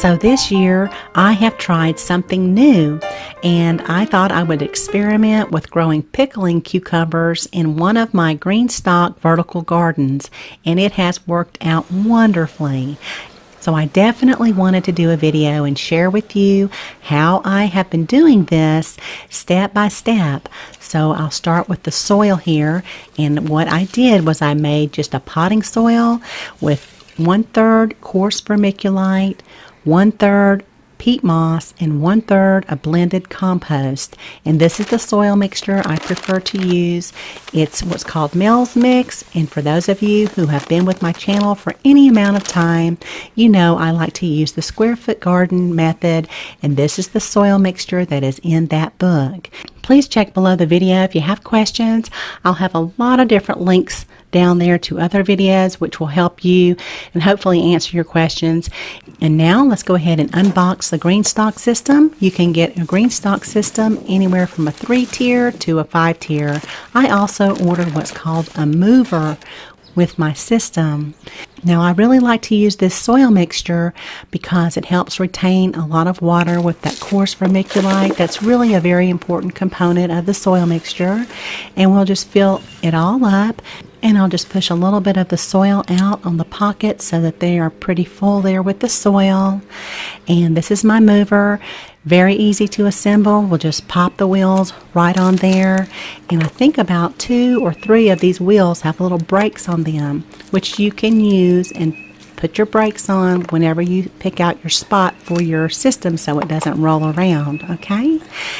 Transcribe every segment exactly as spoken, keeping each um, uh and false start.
So this year I have tried something new, and I thought I would experiment with growing pickling cucumbers in one of my GreenStalk vertical gardens, and it has worked out wonderfully. So I definitely wanted to do a video and share with you how I have been doing this step by step. So I'll start with the soil here, and what I did was I made just a potting soil with one-third coarse vermiculite, one-third peat moss, and one-third a blended compost. And this is the soil mixture I prefer to use. It's what's called Mel's Mix, and for those of you who have been with my channel for any amount of time, you know I like to use the square foot garden method, and this is the soil mixture that is in that book. Please check below the video if you have questions. I'll have a lot of different links down there to other videos which will help you and hopefully answer your questions. And now let's go ahead and unbox the GreenStalk system. You can get a GreenStalk system anywhere from a three tier to a five tier. I also ordered what's called a mover with my system. Now I really like to use this soil mixture because it helps retain a lot of water with that coarse vermiculite. That's really a very important component of the soil mixture. And we'll just fill it all up, and I'll just push a little bit of the soil out on the pockets so that they are pretty full there with the soil. And this is my mover. Very easy to assemble. We'll just pop the wheels right on there. And I think about two or three of these wheels have little brakes on them, which you can use and put your brakes on whenever you pick out your spot for your system so it doesn't roll around, okay?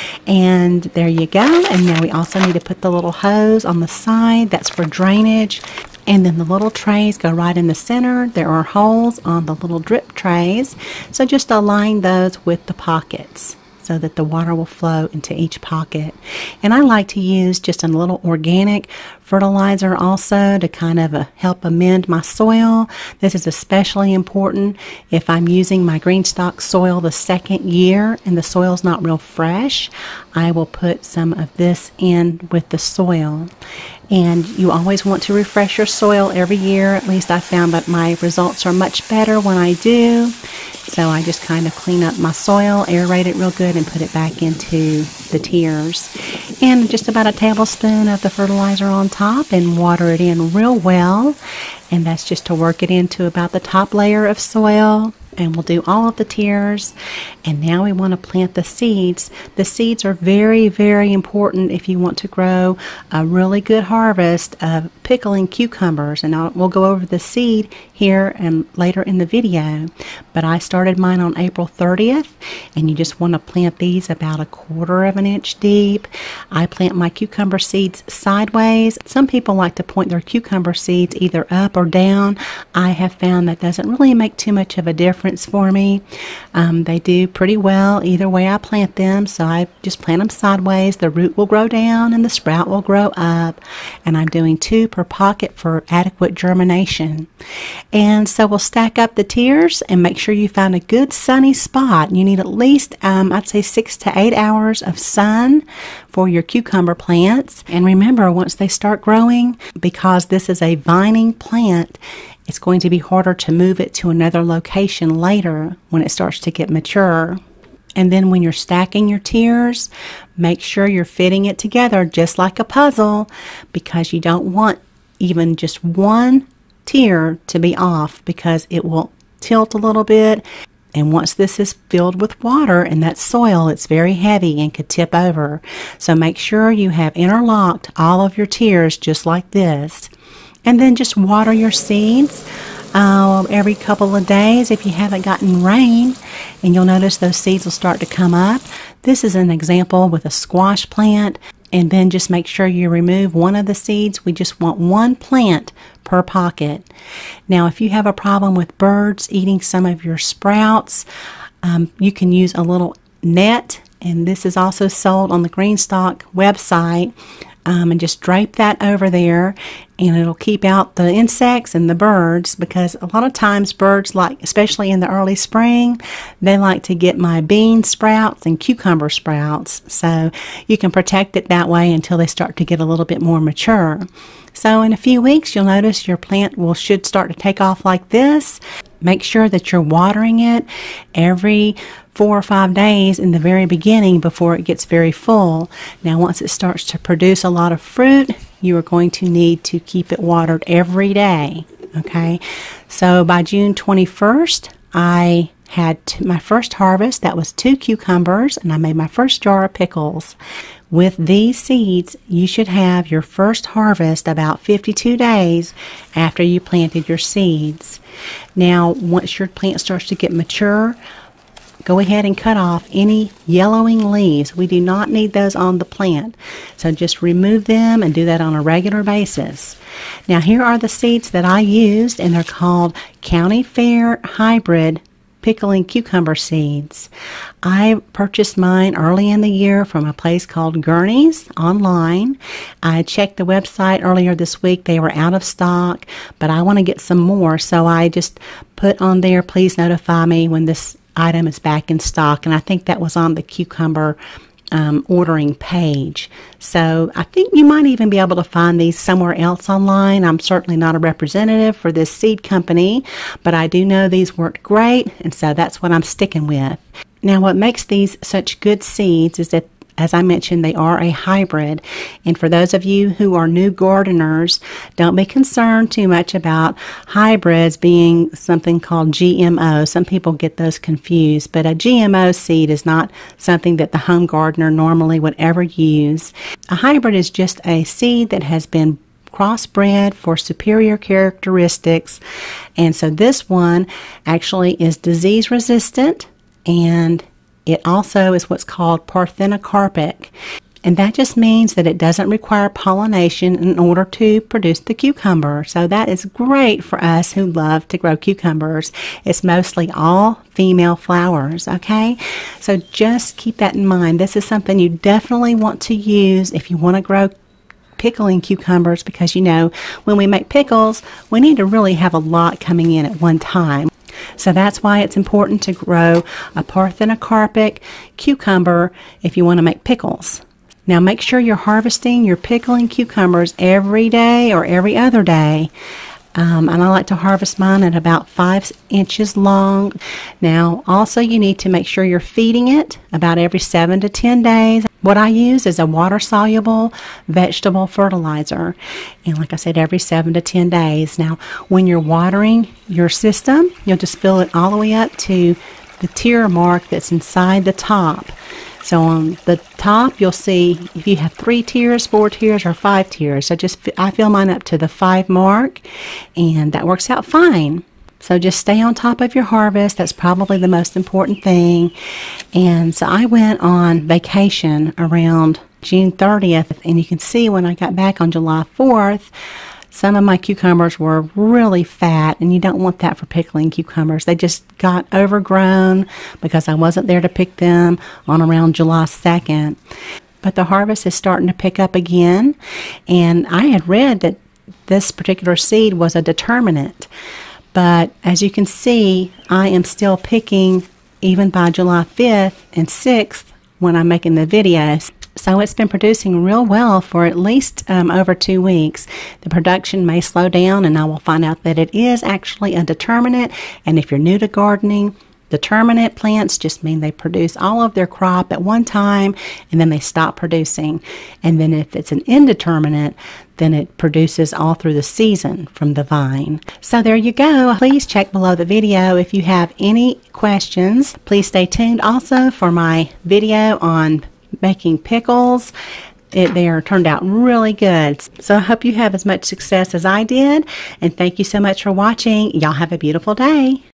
And there you go. And now we also need to put the little hose on the side. That's for drainage. And then the little trays go right in the center. There are holes on the little drip trays, so just align those with the pockets so that the water will flow into each pocket. And I like to use just a little organic fertilizer also to kind of uh, help amend my soil. This is especially important if I'm using my GreenStalk soil the second year and the soil's not real fresh. I will put some of this in with the soil. And you always want to refresh your soil every year. At least I found that my results are much better when I do. So I just kind of clean up my soil, aerate it real good, and put it back into the tiers. And just about a tablespoon of the fertilizer on top, and water it in real well. And that's just to work it into about the top layer of soil. And we'll do all of the tiers. And now we want to plant the seeds. The seeds are very, very important if you want to grow a really good harvest of pickling cucumbers. And I'll, we'll go over the seed here and later in the video. But I started mine on April thirtieth, and you just want to plant these about a quarter of an inch deep. I plant my cucumber seeds sideways. Some people like to point their cucumber seeds either up or down. I have found that doesn't really make too much of a difference for me. Um, they do pretty well either way I plant them, so I just plant them sideways. The root will grow down and the sprout will grow up, and I'm doing two per pocket for adequate germination. And so we'll stack up the tiers and make sure you find a good sunny spot. You need at least um, I'd say six to eight hours of sun for your cucumber plants. And remember, once they start growing, because this is a vining plant, it's going to be harder to move it to another location later when it starts to get mature. And then when you're stacking your tiers, make sure you're fitting it together just like a puzzle, because you don't want even just one tier to be off, because it will tilt a little bit. And once this is filled with water and that soil, it's very heavy and could tip over. So make sure you have interlocked all of your tiers just like this. And then just water your seeds uh, every couple of days if you haven't gotten rain, and you'll notice those seeds will start to come up. This is an example with a squash plant. And then just make sure you remove one of the seeds. We just want one plant per pocket. Now, if you have a problem with birds eating some of your sprouts, um, you can use a little net, and this is also sold on the GreenStalk website. Um, and just drape that over there, and it'll keep out the insects and the birds, because a lot of times birds, like especially in the early spring, they like to get my bean sprouts and cucumber sprouts. So you can protect it that way until they start to get a little bit more mature. So in a few weeks, you'll notice your plant will should start to take off like this. Make sure that you're watering it every four or five days in the very beginning before it gets very full. Now, once it starts to produce a lot of fruit, you are going to need to keep it watered every day. Okay, so by June twenty-first, I had t- my first harvest. That was two cucumbers, and I made my first jar of pickles. With these seeds, you should have your first harvest about fifty-two days after you planted your seeds. Now, once your plant starts to get mature, go ahead and cut off any yellowing leaves. We do not need those on the plant. So just remove them and do that on a regular basis. Now, here are the seeds that I used, and they're called County Fair Hybrid Pickling Cucumber Seeds. I purchased mine early in the year from a place called Gurney's online. I checked the website earlier this week. They were out of stock, but I want to get some more, so I just put on there, please notify me when this item is back in stock, and I think that was on the cucumber um, ordering page. So I think you might even be able to find these somewhere else online. I'm certainly not a representative for this seed company, but I do know these worked great, and so that's what I'm sticking with. Now, what makes these such good seeds is that, as I mentioned, they are a hybrid. And for those of you who are new gardeners, don't be concerned too much about hybrids being something called G M O. Some people get those confused, but a G M O seed is not something that the home gardener normally would ever use. A hybrid is just a seed that has been crossbred for superior characteristics. And so this one actually is disease resistant, and it also is what's called parthenocarpic, and that just means that it doesn't require pollination in order to produce the cucumber. So that is great for us who love to grow cucumbers. It's mostly all female flowers, okay? So just keep that in mind. This is something you definitely want to use if you want to grow pickling cucumbers, because, you know, when we make pickles, we need to really have a lot coming in at one time. So that's why it's important to grow a parthenocarpic cucumber if you want to make pickles. Now, make sure you're harvesting your pickling cucumbers every day or every other day. Um, and I like to harvest mine at about five inches long. Now, also you need to make sure you're feeding it about every seven to ten days. What I use is a water-soluble vegetable fertilizer. And like I said, every seven to ten days. Now, when you're watering your system, you'll just fill it all the way up to the tier mark that's inside the top. So on the top, you'll see if you have three tiers, four tiers, or five tiers. So just I fill mine up to the five mark, and that works out fine. So just stay on top of your harvest. That's probably the most important thing. And so I went on vacation around June thirtieth, and you can see when I got back on July fourth, some of my cucumbers were really fat, and you don't want that for pickling cucumbers. They just got overgrown because I wasn't there to pick them on around July second. But the harvest is starting to pick up again, and I had read that this particular seed was a determinate. But as you can see, I am still picking even by July fifth and sixth when I'm making the videos. So it's been producing real well for at least um, over two weeks. The production may slow down, and I will find out that it is actually a determinate. And if you're new to gardening, determinate plants just mean they produce all of their crop at one time, and then they stop producing. And then if it's an indeterminate, then it produces all through the season from the vine. So there you go. Please check below the video if you have any questions. Please stay tuned also for my video on making pickles. It, they are turned out really good. So I hope you have as much success as I did, and thank you so much for watching. Y'all have a beautiful day.